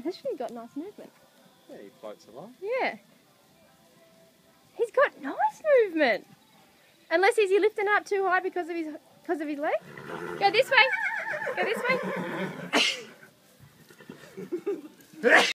He's actually got nice movement. Yeah, he floats along. Yeah. He's got nice movement. Unless is he lifting up too high because of his leg? Go this way. Go this way.